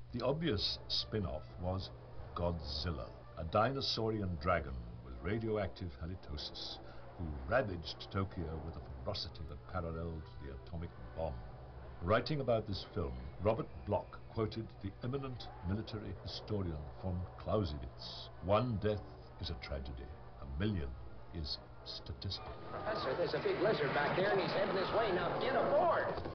The obvious spin-off was Godzilla, a dinosaurian dragon with radioactive halitosis who ravaged Tokyo with a ferocity that paralleled the atomic bomb. Writing about this film, Robert Bloch quoted the eminent military historian von Clausewitz. One death is a tragedy, a million is statistic. Professor, there's a big lizard back there and he's heading this way. Now get aboard!